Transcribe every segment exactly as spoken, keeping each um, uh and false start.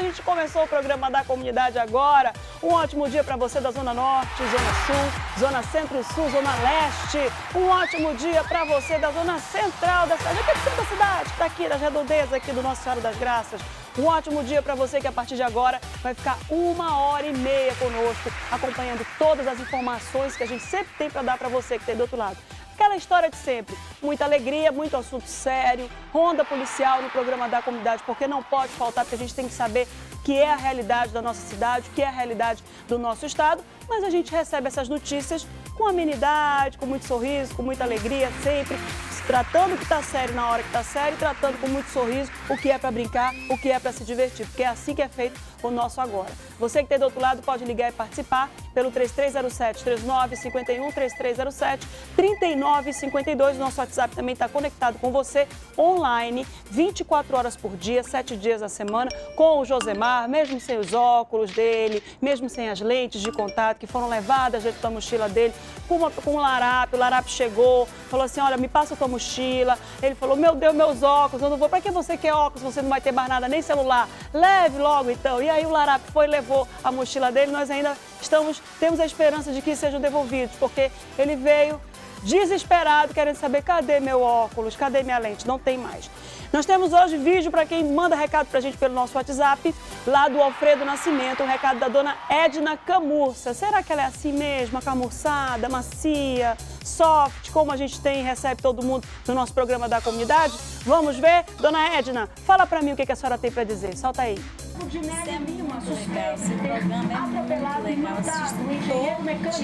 gente começou o programa da comunidade agora. Um ótimo dia para você da Zona Norte, Zona Sul, Zona Centro-Sul, Zona Leste. Um ótimo dia para você da Zona Central da cidade, aqui do centro da cidade, que tá aqui das redondezas aqui do Nossa Senhora das Graças. Um ótimo dia para você que a partir de agora vai ficar uma hora e meia conosco, acompanhando todas as informações que a gente sempre tem para dar para você que tem do outro lado. Aquela história de sempre, muita alegria, muito assunto sério, ronda policial no programa da comunidade, porque não pode faltar, porque a gente tem que saber o que é a realidade da nossa cidade, o que é a realidade do nosso estado, mas a gente recebe essas notícias com amenidade, com muito sorriso, com muita alegria, sempre tratando o que está sério na hora que está sério, tratando com muito sorriso o que é para brincar, o que é para se divertir, porque é assim que é feito o nosso agora. Você que tem do outro lado pode ligar e participar pelo três três zero sete, três nove cinco um, três três zero sete, três nove cinco dois. Nosso WhatsApp também está conectado com você online, vinte e quatro horas por dia, sete dias a semana, com o Josemar, mesmo sem os óculos dele, mesmo sem as lentes de contato que foram levadas dentro da mochila dele, com, uma, com o Larap. O Larap chegou, falou assim, olha, me passa a tua mochila. Ele falou, meu Deus, meus óculos, eu não vou. Para que você quer óculos? Você não vai ter mais nada, nem celular. Leve logo, então. E aí o Larap foi e levou a mochila dele. Nós ainda estamos, temos a esperança de que sejam devolvidos, porque ele veio desesperado, querendo saber, cadê meu óculos, cadê minha lente? Não tem mais. Nós temos hoje vídeo para quem manda recado para a gente pelo nosso WhatsApp, lá do Alfredo Nascimento, um recado da dona Edna Camurça. Será que ela é assim mesmo, camurçada, macia, soft, como a gente tem e recebe todo mundo no nosso programa da comunidade? Vamos ver? Dona Edna, fala para mim o que a senhora tem para dizer. Solta aí. Isso é muito legal, esse programa é muito legal, assisto todo dia.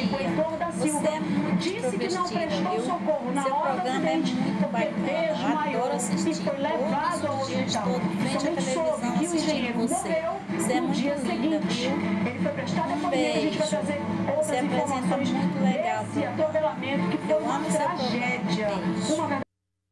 Você é muito professional, viu? Seu programa é muito bacana, adoro assistir todos os dias, todo frente à televisão assistindo você. Você é muito linda, viu? Um beijo. Você apresenta muito legal. Eu amo seu programa. Beijo.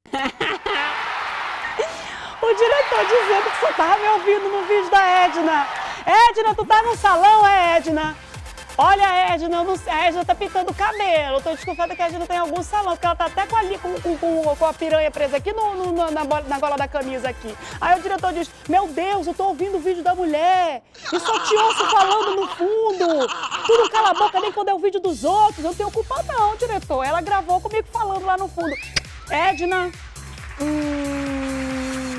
O diretor dizendo que você estava me ouvindo no vídeo da Edna. Edna, tu tá no salão, é, Edna? Olha, Edna, eu não sei, a Edna tá pintando o cabelo. Eu tô desconfiada que a Edna tem algum salão, porque ela tá até com, ali, com, com, com a piranha presa aqui no, no, na, na gola da camisa aqui. Aí o diretor diz, meu Deus, eu tô ouvindo o vídeo da mulher. E só te ouço falando no fundo. Tu não cala a boca nem quando é o vídeo dos outros. Eu não tenho culpa não, diretor. Ela gravou comigo falando lá no fundo. Edna... Hum...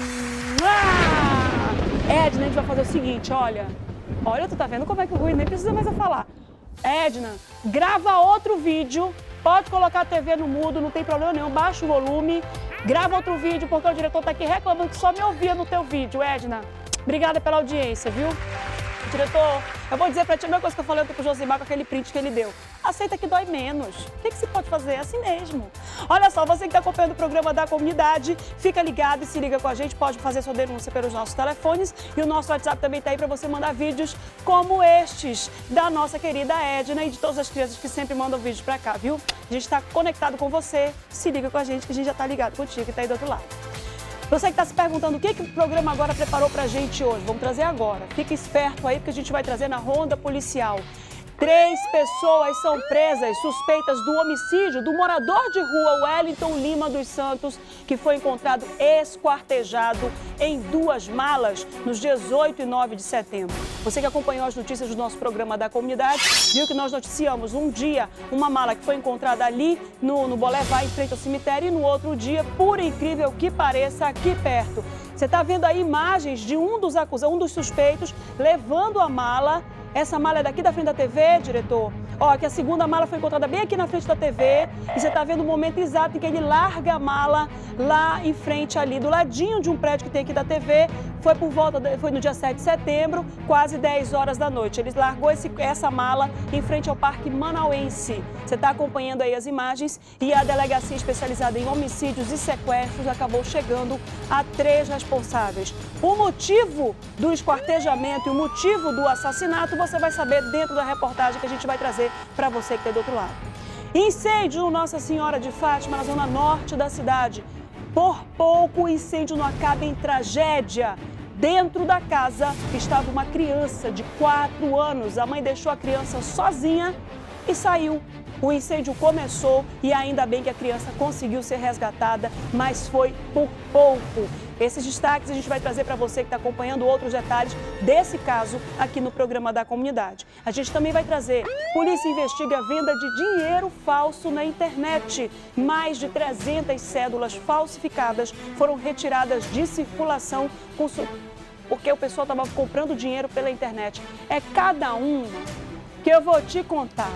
Ah! Edna, a gente vai fazer o seguinte, olha. Olha, tu tá vendo como é que o Rui nem precisa mais eu falar. Edna, grava outro vídeo, pode colocar a T V no mudo, não tem problema nenhum, baixa o volume, grava outro vídeo, porque o diretor tá aqui reclamando que só me ouvia no teu vídeo, Edna. Obrigada pela audiência, viu? Diretor, eu vou dizer pra ti a mesma coisa que eu falei pro Josimar com aquele print que ele deu. Aceita que dói menos. O que, que se pode fazer? É assim mesmo. Olha só, você que está acompanhando o programa da comunidade, fica ligado e se liga com a gente. Pode fazer sua denúncia pelos nossos telefones. E o nosso WhatsApp também está aí para você mandar vídeos como estes da nossa querida Edna e de todas as crianças que sempre mandam vídeos para cá, viu? A gente está conectado com você. Se liga com a gente que a gente já está ligado contigo que está aí do outro lado. Você que está se perguntando o que, que o programa agora preparou para a gente hoje, vamos trazer agora. Fique esperto aí, porque a gente vai trazer na ronda policial. Três pessoas são presas suspeitas do homicídio do morador de rua Wellington Lima dos Santos, que foi encontrado esquartejado em duas malas nos dias oito e nove de setembro. Você que acompanhou as notícias do nosso programa da comunidade, viu que nós noticiamos um dia uma mala que foi encontrada ali no, no Boulevard, em frente ao cemitério, e no outro dia, por incrível que pareça, aqui perto. Você está vendo aí imagens de um dos acusados, um dos suspeitos, levando a mala. Essa mala é daqui da frente da T V, diretor. Ó, que a segunda mala foi encontrada bem aqui na frente da T V. E você está vendo o momento exato em que ele larga a mala lá em frente ali, do ladinho de um prédio que tem aqui da T V. Foi por volta, de, foi no dia sete de setembro, quase dez horas da noite. Ele largou esse, essa mala em frente ao Parque Manauense. Você está acompanhando aí as imagens e a delegacia especializada em homicídios e sequestros acabou chegando a três responsáveis. O motivo do esquartejamento e o motivo do assassinato você vai saber dentro da reportagem que a gente vai trazer para você que está do outro lado. Incêndio no Nossa Senhora de Fátima, na zona norte da cidade. Por pouco o incêndio não acaba em tragédia. Dentro da casa estava uma criança de quatro anos. A mãe deixou a criança sozinha e saiu. O incêndio começou e ainda bem que a criança conseguiu ser resgatada, mas foi por pouco. Esses destaques a gente vai trazer para você que está acompanhando outros detalhes desse caso aqui no programa da comunidade. A gente também vai trazer: polícia investiga a venda de dinheiro falso na internet. Mais de trezentas cédulas falsificadas foram retiradas de circulação com su... porque o pessoal estava comprando dinheiro pela internet. É cada uma que eu vou te contar.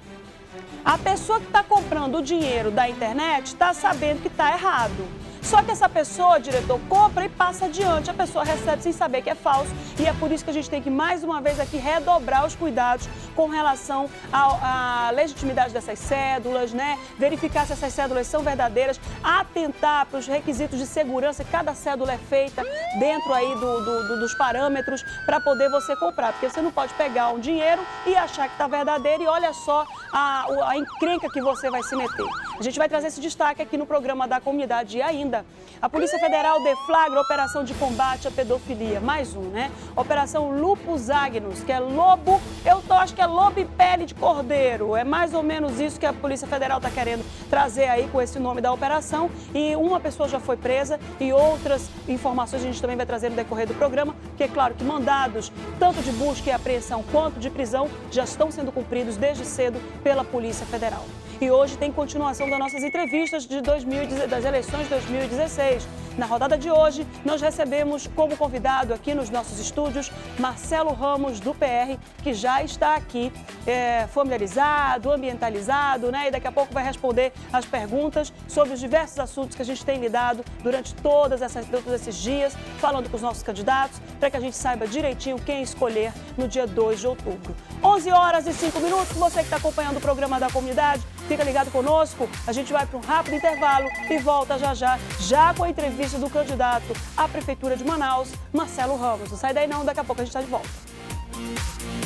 A pessoa que está comprando o dinheiro da internet está sabendo que está errado. Só que essa pessoa, diretor, compra e passa adiante. A pessoa recebe sem saber que é falso. E é por isso que a gente tem que, mais uma vez aqui, redobrar os cuidados com relação à legitimidade dessas cédulas, né? Verificar se essas cédulas são verdadeiras, atentar para os requisitos de segurança. Cada cédula é feita dentro aí do, do, do, dos parâmetros para poder você comprar. Porque você não pode pegar um dinheiro e achar que está verdadeiro e olha só a, a encrenca que você vai se meter. A gente vai trazer esse destaque aqui no programa da comunidade. E ainda, a Polícia Federal deflagra a operação de combate à pedofilia. Mais um, né? Operação Lupus Agnus, que é lobo, eu tô, acho que é lobo e pele de cordeiro. É mais ou menos isso que a Polícia Federal está querendo trazer aí com esse nome da operação. E uma pessoa já foi presa e outras informações a gente também vai trazer no decorrer do programa, porque é claro que mandados, tanto de busca e apreensão quanto de prisão, já estão sendo cumpridos desde cedo pela Polícia Federal. E hoje tem continuação das nossas entrevistas de dois mil e dezesseis, das eleições de dois mil e dezesseis. Na rodada de hoje, nós recebemos como convidado aqui nos nossos estúdios Marcelo Ramos, do P R, que já está aqui é, familiarizado, ambientalizado, né? E daqui a pouco vai responder as perguntas sobre os diversos assuntos que a gente tem lidado durante todas essas, todos esses dias, falando com os nossos candidatos, para que a gente saiba direitinho quem escolher no dia dois de outubro. onze horas e cinco minutos, você que está acompanhando o programa da comunidade, fica ligado conosco, a gente vai para um rápido intervalo e volta já já, já com a entrevista do candidato à Prefeitura de Manaus, Marcelo Ramos. Não sai daí não, daqui a pouco a gente está de volta.